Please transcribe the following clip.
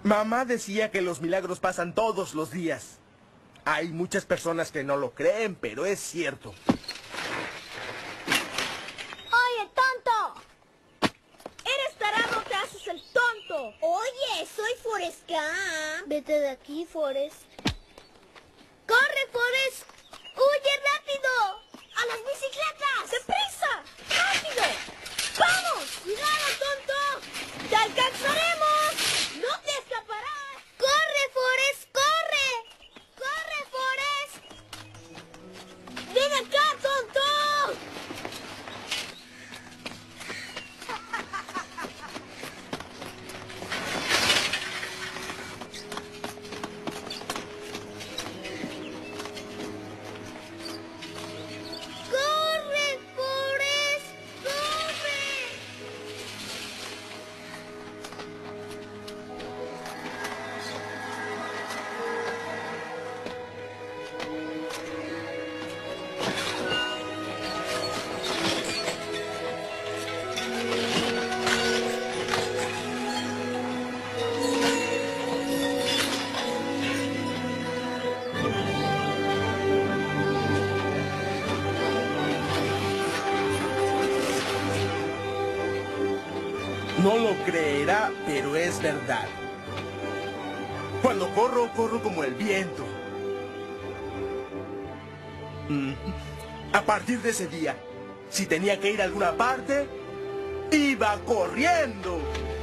Mamá decía que los milagros pasan todos los días. Hay muchas personas que no lo creen, pero es cierto. ¡Oye, tonto! ¡Eres tarado, te haces el tonto! Oye, soy Forrest Gump. Vete de aquí, Forrest. ¡Corre, Forrest! ¡Huye rápido! ¡A las bicicletas! ¡Deprisa! ¡Rápido! ¡Vamos! ¡Cuidado, tonto! ¡Te alcanzaremos! ¡No te escaparás! ¡Corre, Forrest! ¡Corre! ¡Corre, Forrest! ¡Ven acá, tonto! ¡Corre, Forrest! ¡Corre! No lo creerá, pero es verdad. Cuando corro, corro como el viento. A partir de ese día, si tenía que ir a alguna parte, iba corriendo.